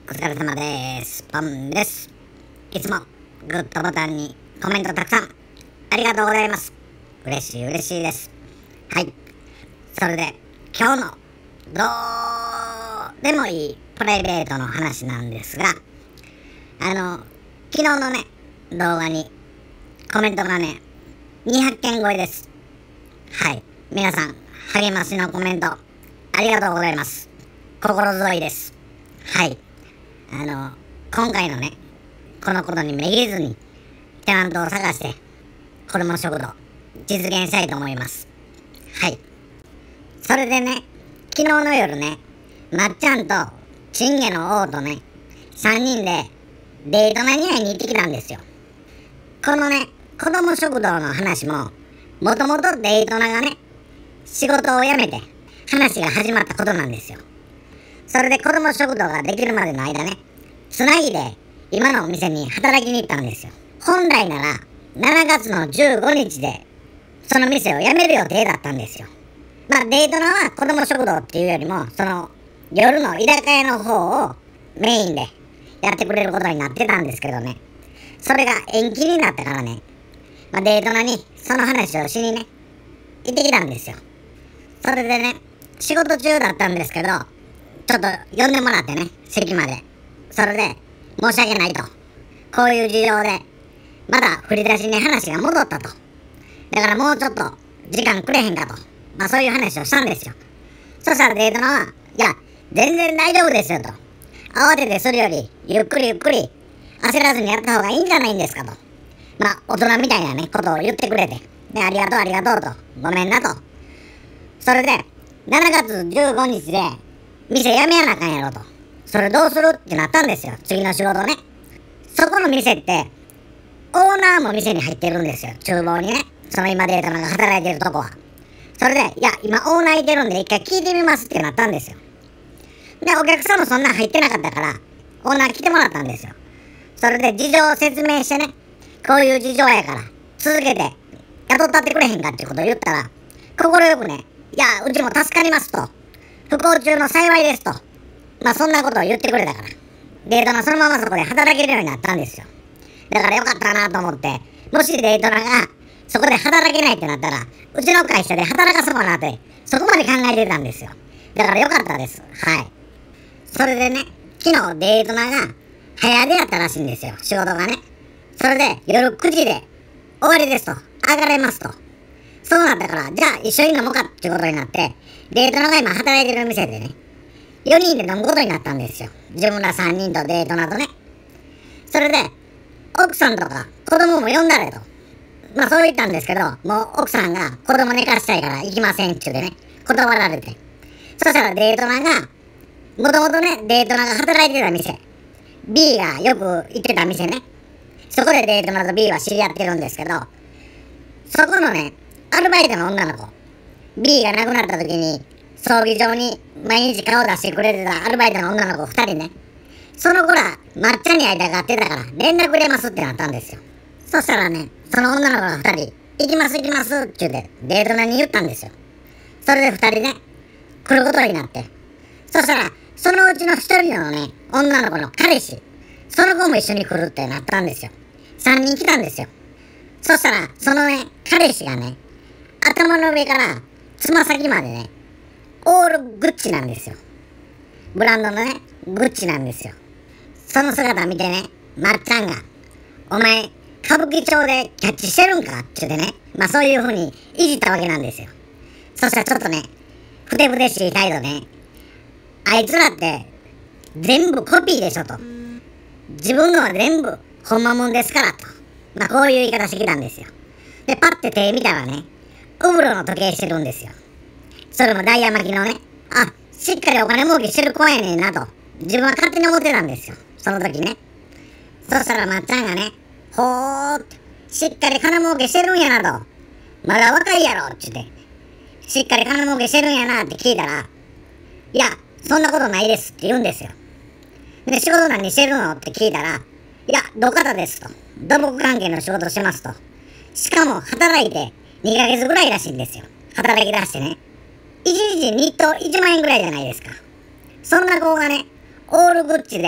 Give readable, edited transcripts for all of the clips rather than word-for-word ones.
お疲れ様です。パンです。いつもグッドボタンにコメントたくさんありがとうございます。嬉しいです。はい。それで今日のどうでもいいプライベートの話なんですが、昨日のね、動画にコメントがね、200件超えです。はい。皆さん、励ましのコメントありがとうございます。心強いです。はい。今回のね、このことにめげずに、テナントを探して、子供食堂、実現したいと思います。はい。それでね、昨日の夜ね、まっちゃんと、チンゲの王とね、3人で、デートナに会いに行ってきたんですよ。このね、子供食堂の話も、もともとデートナがね、仕事を辞めて、話が始まったことなんですよ。それで子供食堂ができるまでの間ね、つないで今のお店に働きに行ったんですよ。本来なら7月の15日でその店を辞める予定だったんですよ。まあデートナは子供食堂っていうよりも、その夜の居酒屋の方をメインでやってくれることになってたんですけどね、それが延期になったからね、まあ、デートナにその話をしにね、行ってきたんですよ。それでね、仕事中だったんですけど、ちょっと呼んでもらってね、席まで。それで、申し訳ないと。こういう事情で、まだ振り出しに話が戻ったと。だからもうちょっと、時間くれへんかと。まあそういう話をしたんですよ。そしたらデートナは、いや、全然大丈夫ですよと。慌ててするより、ゆっくり焦らずにやった方がいいんじゃないんですかと。まあ、大人みたいなね、ことを言ってくれて。で、ありがとうと。ごめんなと。それで、7月15日で、店辞めやなあかんやろと。それどうするってなったんですよ。次の仕事ね。そこの店って、オーナーも店に入ってるんですよ。厨房にね。その今デートナが働いてるとこは。それで、いや、今オーナーいてるんで一回聞いてみますってなったんですよ。で、お客さんもそんなん入ってなかったから、オーナー来てもらったんですよ。それで事情を説明してね、こういう事情やから、続けて、雇ったってくれへんかってことを言ったら、快くね、いや、うちも助かりますと。不幸中の幸いですと。まあそんなことを言ってくれたから。デートナそのままそこで働けるようになったんですよ。だからよかったなと思って、もしデートナがそこで働けないってなったら、うちの会社で働かそうかなって、そこまで考えてたんですよ。だからよかったです。はい。それでね、昨日デートナが早出やったらしいんですよ。仕事がね。それで夜9時で終わりですと。上がれますと。そうなったから、じゃあ一緒に飲もうかってことになって、デートナが今働いてる店でね、4人で飲むことになったんですよ。自分ら3人とデートナとね。それで、奥さんとか子供も呼んだれと。まあそう言ったんですけど、もう奥さんが子供寝かしたいから行きませんって言うてね、断られて。そしたらデートナが、もともとね、デートナが働いてた店、B がよく行ってた店ね。そこでデートナと B は知り合ってるんですけど、そこのね、アルバイトの女の子、B が亡くなった時に、葬儀場に毎日顔出してくれてたアルバイトの女の子2人ね。その子ら、抹茶に会いたがってたから、連絡入れますってなったんですよ。そしたらね、その女の子が2人、行きますって言って、デートナに言ったんですよ。それで2人ね、来ることになって。そしたら、そのうちの1人のね、女の子の彼氏、その子も一緒に来るってなったんですよ。3人来たんですよ。そしたら、そのね、彼氏がね、頭の上からつま先までね、オールグッチなんですよ。ブランドのね、グッチなんですよ。その姿見てね、まっちゃんが、お前、歌舞伎町でキャッチしてるんかって言ってね、まあそういう風にいじったわけなんですよ。そしたらちょっとね、ふてぶてしい態度ね、あいつらって全部コピーでしょと。自分のは全部ほんまもんですからと。まあこういう言い方してきたんですよ。で、パッて手見たらね、ウブロの時計してるんですよ。それもダイヤ巻きのね、あ、しっかりお金儲けしてる子やねんなと、自分は勝手に思ってたんですよ。その時ね。そしたらまっちゃんがね、ほーって、しっかり金儲けしてるんやなと。まだ若いやろって言って、しっかり金儲けしてるんやなって聞いたら、いや、そんなことないですって言うんですよ。で、仕事何してるのって聞いたら、いや、土方ですと。土木関係の仕事してますと。しかも、働いて2ヶ月ぐらいらしいんですよ。働き出してね。1日日当1万円ぐらいじゃないですか。そんな子がね、オールグッチで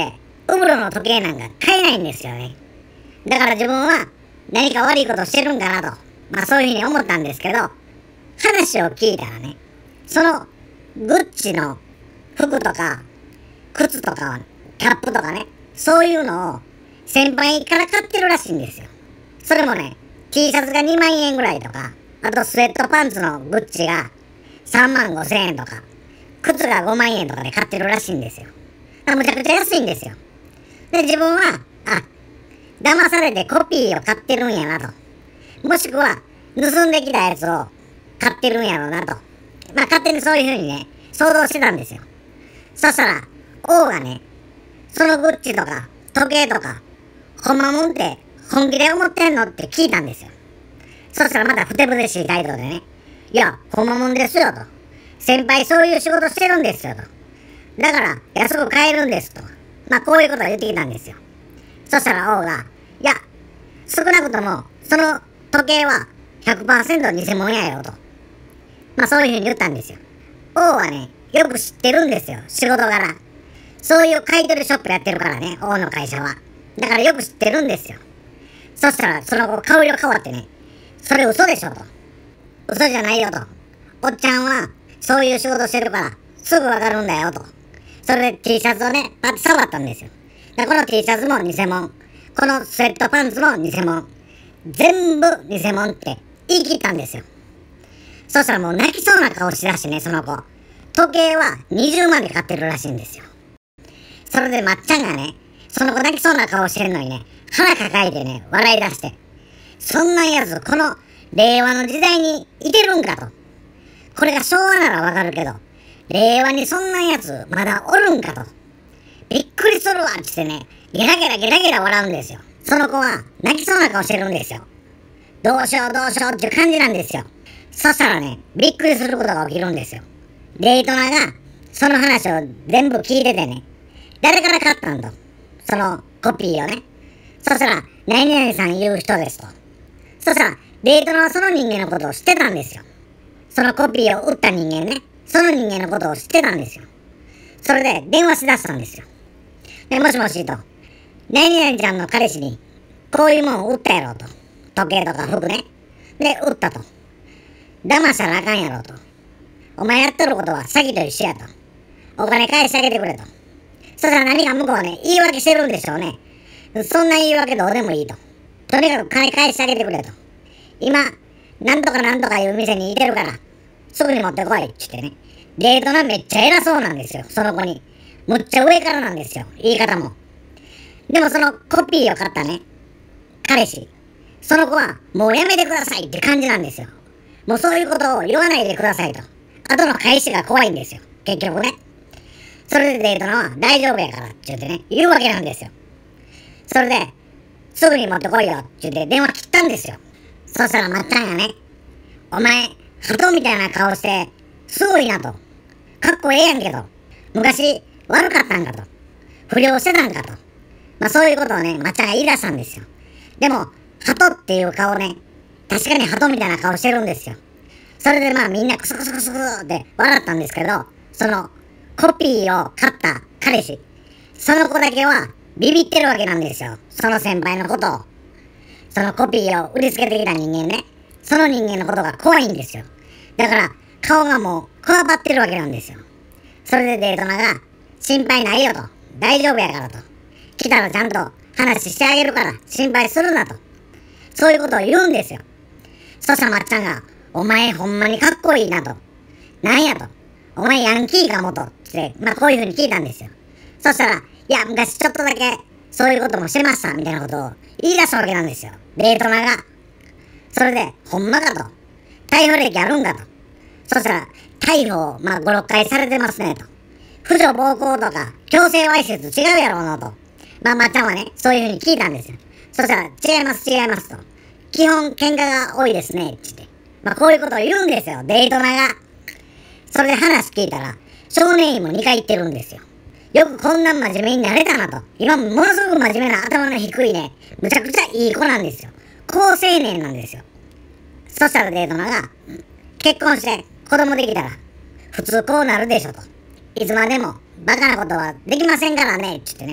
ウブロの時計なんか買えないんですよね。だから自分は何か悪いことしてるんかなと、そういうふうに思ったんですけど、話を聞いたらね、そのグッチの服とか靴とかキャップとかね、そういうのを先輩から買ってるらしいんですよ。それもね、T シャツが2万円ぐらいとか、あとスウェットパンツのグッチが3万5千円とか、靴が5万円とかで買ってるらしいんですよ。むちゃくちゃ安いんですよ。で、自分は、騙されてコピーを買ってるんやなと。もしくは、盗んできたやつを買ってるんやろうなと。勝手にそういう風にね、想像してたんですよ。そしたら、王がね、そのグッチとか、時計とか、ほんまもんって本気で思ってんのって聞いたんですよ。そしたらまたふてぶてしい態度でね、いや、ほんまもんですよと。先輩そういう仕事してるんですよと。だから、安く買えるんですと。こういうことを言ってきたんですよ。そしたら王が、いや、少なくとも、その時計は 100% 偽物やよと。そういうふうに言ったんですよ。王はね、よく知ってるんですよ、仕事柄。そういう買い取りショップやってるからね、王の会社は。だからよく知ってるんですよ。そしたら、その後、顔色変わってね、それ嘘でしょと。嘘じゃないよと。おっちゃんは、そういう仕事してるから、すぐわかるんだよと。それで T シャツをね、パッと触ったんですよ。この T シャツも偽物。このスウェットパンツも偽物。全部偽物って言い切ったんですよ。そしたらもう泣きそうな顔しだしてね、その子。時計は20万で買ってるらしいんですよ。それでまっちゃんがね、その子泣きそうな顔してるのにね、腹抱えてね、笑い出して。そんなやつ、この令和の時代にいてるんかと。これが昭和ならわかるけど、令和にそんなやつまだおるんかと。びっくりするわってってね、ゲラゲラゲラゲラ笑うんですよ。その子は泣きそうな顔してるんですよ。どうしようどうしようっていう感じなんですよ。そしたらね、びっくりすることが起きるんですよ。デイトナがその話を全部聞いててね、誰から買ったんと。そのコピーをね。そしたら、何々さん言う人ですと。そしたら、デイトナはその人間のことを知ってたんですよ。そのコピーを売った人間ね、その人間のことを知ってたんですよ。それで電話しだしたんですよ。で、もしもしと、何々ちゃんの彼氏に、こういうもん売ったやろと。時計とか服ね。で、売ったと。騙したらあかんやろと。お前やっとることは詐欺と一緒やと。お金返してあげてくれと。そしたら何か向こうね、言い訳してるんでしょうね。そんな言い訳どうでもいいと。とにかく金返してあげてくれと。今、なんとかなんとかいう店にいてるから、すぐに持ってこいって言ってね。デートナめっちゃ偉そうなんですよ、その子に。むっちゃ上からなんですよ、言い方も。でもそのコピーを買ったね、彼氏。その子は、もうやめてくださいって感じなんですよ。もうそういうことを言わないでくださいと。後の返しが怖いんですよ、結局ね。それでデートナは大丈夫やからって言ってね、言うわけなんですよ。それで、すぐに持ってこいよって言って電話切ったんですよ。そしたらまっちゃんがね、お前、鳩みたいな顔して、すごいなと。かっこええやんけど。昔、悪かったんかと。不良してたんかと。そういうことをね、まっちゃんが言い出したんですよ。でも、鳩っていう顔ね、確かに鳩みたいな顔してるんですよ。それでみんなクスクスクスクスって笑ったんですけど、その、コピーを買った彼氏。その子だけは、ビビってるわけなんですよ。その先輩のことを。そのコピーを売りつけてきた人間ね。その人間のことが怖いんですよ。だから、顔がもう、こわばってるわけなんですよ。それでデートナが、心配ないよと。大丈夫やからと。来たらちゃんと話してあげるから、心配するなと。そういうことを言うんですよ。そしたらまっちゃんが、お前ほんまにかっこいいなと。なんやと。お前ヤンキーかもと。って、こういう風に聞いたんですよ。そしたら、いや、昔ちょっとだけ、そういうこともしてました、みたいなことを言い出したわけなんですよ。デートナが。それで、ほんまかと。逮捕歴あるんかと。そしたら、逮捕を、5、6回されてますね、と。婦女暴行とか、強制わいせつ違うやろうなと。まっちゃんはね、そういう風に聞いたんですよ。そしたら、違いますと。基本、喧嘩が多いですね、って言って。こういうことを言うんですよ、デートナが。それで話聞いたら、少年院も2回行ってるんですよ。よくこんな真面目になれたなと。今ものすごく真面目な頭の低いね、むちゃくちゃいい子なんですよ。好青年なんですよ。そしたらデートナが、結婚して子供できたら、普通こうなるでしょと。いつまでもバカなことはできませんからね、って言ってね、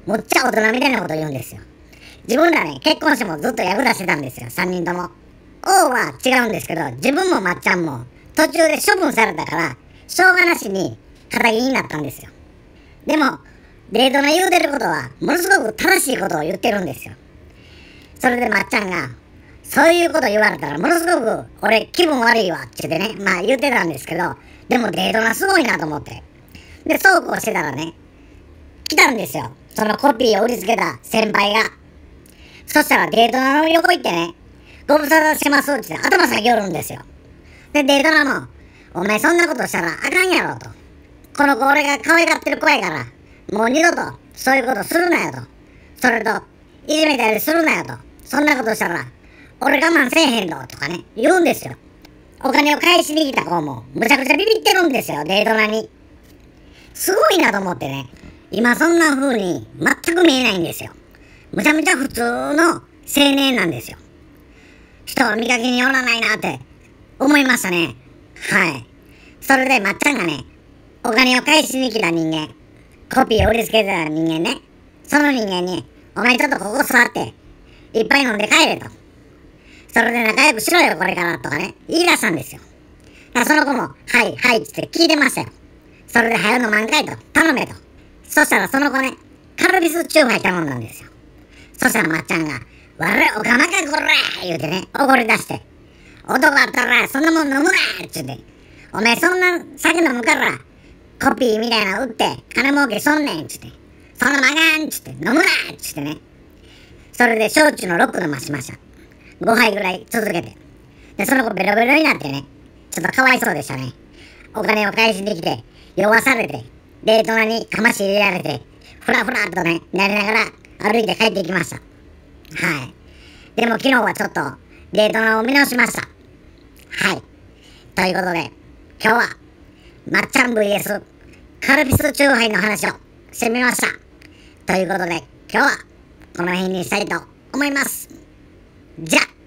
むっちゃ大人みたいなこと言うんですよ。自分らね、結婚してもずっと役出してたんですよ、3人とも。王は違うんですけど、自分もまっちゃんも途中で処分されたから、しょうがなしに仇になったんですよ。でも、デートの言うてることは、ものすごく正しいことを言ってるんですよ。それでまっちゃんが、そういうこと言われたら、ものすごく、俺気分悪いわ、って言ってね、まあ言ってたんですけど、でもデートがすごいなと思って。で、そうこうしてたらね、来たんですよ。そのコピーを売りつけた先輩が。そしたらデートナの横行ってね、ご無沙汰してますって頭下げおるんですよ。で、デートナも、お前そんなことしたらあかんやろと。この子俺が可愛がってる子やから、もう二度とそういうことするなよと。それと、いじめたりするなよと。そんなことしたら、俺我慢せえへんのとかね、言うんですよ。お金を返しに来た子も、むちゃくちゃビビってるんですよ、デートナに。すごいなと思ってね、今そんな風に全く見えないんですよ。むちゃむちゃ普通の青年なんですよ。人を見かけによらないなって思いましたね。はい。それでまっちゃんがね、お金を返しに来た人間、コピーを売りつけてた人間ね、その人間に、お前ちょっとここ座って、いっぱい飲んで帰れと。それで仲良くしろよこれからとかね、言い出したんですよ。だからその子も、はいはいって聞いてましたよ。それで早飲まんかいと、頼めと。そしたらその子ね、カルピスチューハイ頼んだんですよ。そしたらまっちゃんが、悪いおかまかこら言うてね、怒り出して、男あったらそんなもん飲むなっつって、お前そんな酒飲むから、コピーみたいなの売って金儲けそんねんっつって、そんなまがんっつって、飲むなっつってね。それで焼酎の6飲ましました。5杯ぐらい続けて。で、その子ベロベロになってね、ちょっとかわいそうでしたね。お金を返しに来て、酔わされて、デートナにかまし入れられて、ふらふらっとね、なりながら歩いて帰っていきました。はい。でも昨日はちょっとデートナを見直しました。はい。ということで、今日は、まっちゃん VS カルピスチューハイの話をしてみました。ということで、今日はこの辺にしたいと思います。じゃあ